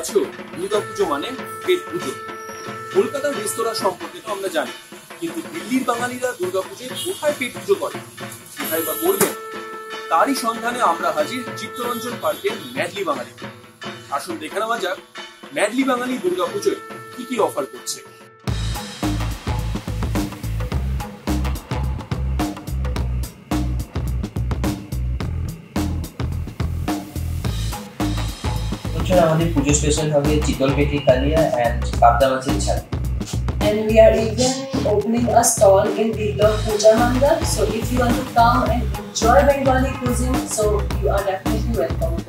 কাছেও দুর্গাপুজো মানে পেট পুজো। কলকাতার রেস্তোরাঁ সম্পর্কে তো আমরা জানি, কিন্তু দিল্লির বাঙালিরা দুর্গাপুজোয় কোথায় পেট পুজো করে, কোথায় বা করবেন, তারই সন্ধানে আমরা হাজির চিত্তরঞ্জন পার্কের ম্যাডলি বাঙালি। আসুন দেখে নেওয়া যাক ম্যাডলি বাঙালি দুর্গাপুজোয় কি কি অফার করছে। আমাদের পুজো স্পেশাল হবে চিতল পেটি কালিয়া এন্ড পাবদা মাছের ঝাল। And we are even opening a stall in Dilok Puja Mandal. So if you want to come and enjoy Bengali cuisine, so you are definitely welcome.